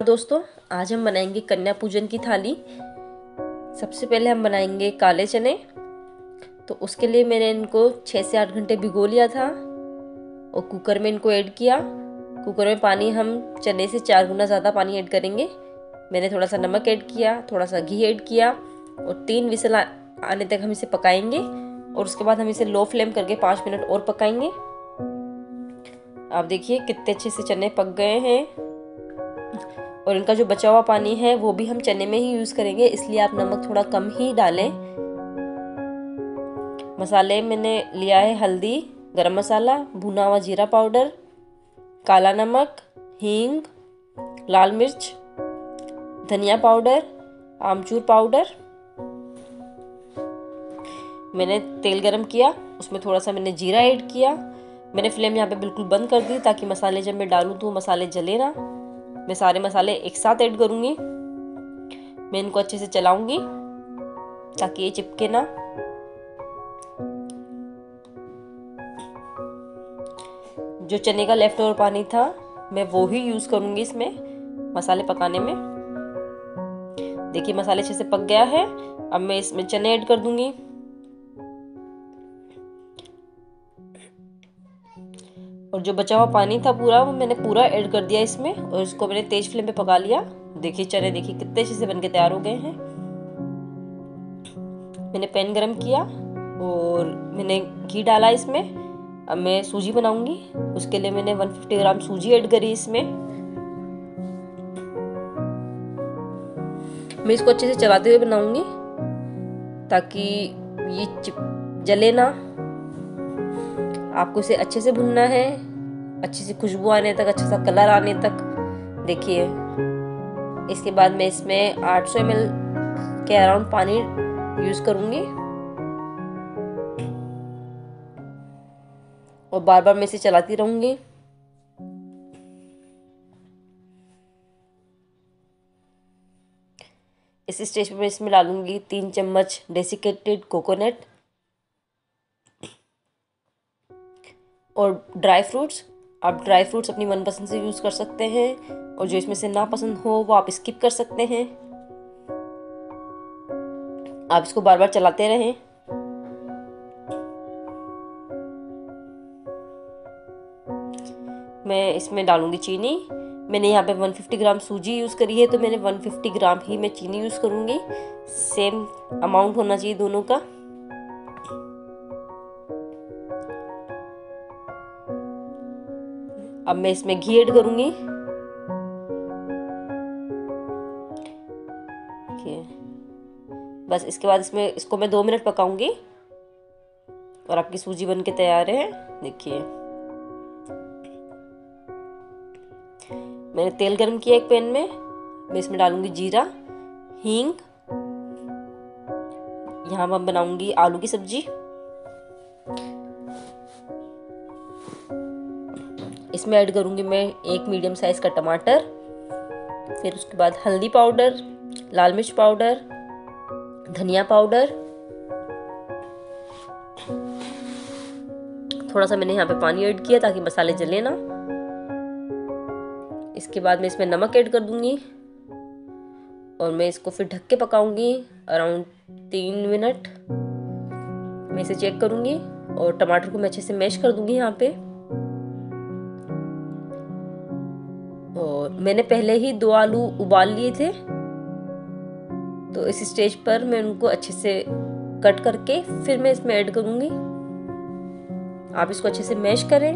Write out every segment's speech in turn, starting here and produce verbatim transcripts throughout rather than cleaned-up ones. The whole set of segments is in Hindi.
दोस्तों, आज हम बनाएंगे कन्या पूजन की थाली। सबसे पहले हम बनाएंगे काले चने। तो उसके लिए मैंने इनको छः से आठ घंटे भिगो लिया था और कुकर में इनको ऐड किया। कुकर में पानी हम चने से चार गुना ज़्यादा पानी ऐड करेंगे। मैंने थोड़ा सा नमक ऐड किया, थोड़ा सा घी ऐड किया और तीन विसल आने तक हम इसे पकाएंगे और उसके बाद हम इसे लो फ्लेम करके पाँच मिनट और पकाएंगे। आप देखिए कितने अच्छे से चने पक गए हैं और इनका जो बचा हुआ पानी है वो भी हम चने में ही यूज करेंगे, इसलिए आप नमक थोड़ा कम ही डालें। मसाले मैंने लिया है हल्दी, गरम मसाला, भुना हुआ जीरा पाउडर, काला नमक, हींग, लाल मिर्च, धनिया पाउडर, आमचूर पाउडर। मैंने तेल गरम किया, उसमें थोड़ा सा मैंने जीरा ऐड किया। मैंने फ्लेम यहाँ पे बिल्कुल बंद कर दी ताकि मसाले जब मैं डालूं तो मसाले जले ना। मैं सारे मसाले एक साथ ऐड करूंगी। मैं इनको अच्छे से चलाऊंगी ताकि ये चिपके ना। जो चने का लेफ्ट ओवर पानी था मैं वो ही यूज करूंगी इसमें मसाले पकाने में। देखिए मसाले अच्छे से पक गया है। अब मैं इसमें चने ऐड कर दूंगी। और जो बचा हुआ पानी था पूरा वो मैंने पूरा ऐड कर दिया इसमें और इसको मैंने तेज फ्लेम पे पका लिया। देखिए चने देखिए कितने अच्छे से बनके तैयार हो गए हैं। मैंने पैन गरम किया और मैंने घी डाला इसमें। अब मैं सूजी बनाऊंगी। उसके लिए मैंने एक सौ पचास ग्राम सूजी ऐड करी इसमें। मैं इसको अच्छे से चलाते हुए बनाऊंगी ताकि ये जले ना। आपको इसे अच्छे से भुनना है, अच्छी सी खुशबू आने तक, अच्छा सा कलर आने तक। देखिए इसके बाद मैं इसमें आठ सौ एम एल के अराउंड पानी यूज करूंगी और बार बार मैं इसे चलाती रहूंगी। इस स्टेज पे मैं इसमें डालूंगी तीन चम्मच डेसिकेटेड कोकोनट और ड्राई फ्रूट्स। आप ड्राई फ्रूट्स अपनी मनपसंद से यूज कर सकते हैं और जो इसमें से ना पसंद हो वो आप स्किप कर सकते हैं। आप इसको बार बार चलाते रहें। मैं इसमें डालूंगी चीनी। मैंने यहाँ पे एक सौ पचास ग्राम सूजी यूज करी है तो मैंने एक सौ पचास ग्राम ही मैं चीनी यूज करूंगी। सेम अमाउंट होना चाहिए दोनों का। अब मैं इसमें घी ऐड करूंगी। बस इसके बाद इसमें इसको मैं दो मिनट पकाऊंगी और आपकी सूजी बन के तैयार है। देखिए मैंने तेल गरम किया एक पैन में। मैं इसमें डालूंगी जीरा, हींग। यहाँ मैं बनाऊंगी आलू की सब्जी। इसमें ऐड करूंगी मैं एक मीडियम साइज का टमाटर। फिर उसके बाद हल्दी पाउडर, लाल मिर्च पाउडर, धनिया पाउडर। थोड़ा सा मैंने यहाँ पे पानी ऐड किया ताकि मसाले जले ना। इसके बाद मैं इसमें नमक ऐड कर दूंगी और मैं इसको फिर ढक के पकाऊंगी अराउंड तीन मिनट। मैं इसे चेक करूंगी और टमाटर को मैं अच्छे से मैश कर दूंगी यहाँ पे। और मैंने पहले ही दो आलू उबाल लिए थे तो इस स्टेज पर मैं उनको अच्छे से कट करके फिर मैं इसमें ऐड करूंगी। आप इसको अच्छे से मैश करें।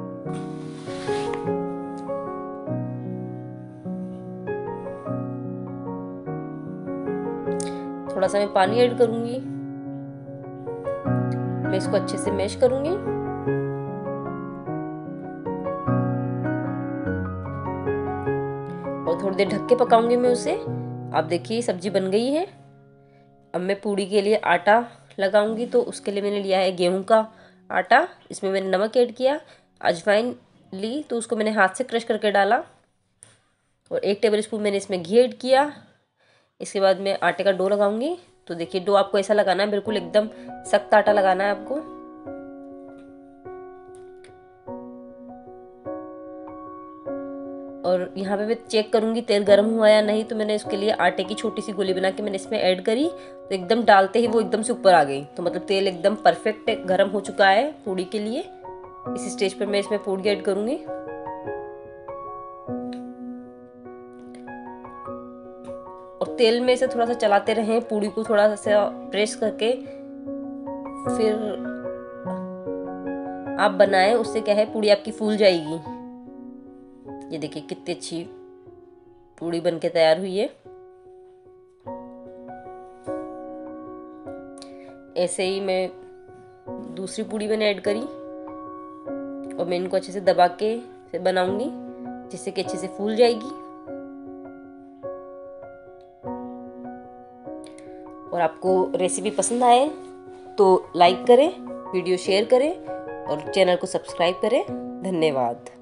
थोड़ा सा मैं पानी ऐड करूंगी। मैं इसको अच्छे से मैश करूंगी और थोड़ी देर ढक के पकाऊंगी मैं उसे। आप देखिए सब्जी बन गई है। अब मैं पूड़ी के लिए आटा लगाऊंगी तो उसके लिए मैंने लिया है गेहूं का आटा। इसमें मैंने नमक ऐड किया, अजवाइन ली तो उसको मैंने हाथ से क्रश करके डाला और एक टेबल स्पून मैंने इसमें घी ऐड किया। इसके बाद मैं आटे का डो लगाऊंगी। तो देखिए डो आपको ऐसा लगाना है, बिल्कुल एकदम सख्त आटा लगाना है आपको। और और यहाँ पे मैं चेक करूँगी तेल गर्म हुआ या नहीं, तो मैंने उसके लिए आटे की छोटी सी गोली बना के मैंने इसमें ऐड करी, तो एकदम डालते ही वो एकदम से ऊपर आ गई। तो मतलब तेल एकदम परफेक्ट गर्म हो चुका है पूड़ी के लिए। इस स्टेज पर मैं इसमें पूड़ी ऐड करूँगी। और तेल में इसे थोड़ा सा चलाते रहें, पूड़ी को थोड़ा सा प्रेस करके फिर आप बनाएं। उससे क्या है, पूड़ी आपकी फूल जाएगी। ये देखिए कितनी अच्छी पूड़ी बनके तैयार हुई है। ऐसे ही मैं दूसरी पूड़ी मैंने ऐड करी और मैं इनको अच्छे से दबा के फिर बनाऊंगी, जिससे कि अच्छे से फूल जाएगी। और आपको रेसिपी पसंद आए तो लाइक करें, वीडियो शेयर करें और चैनल को सब्सक्राइब करें। धन्यवाद।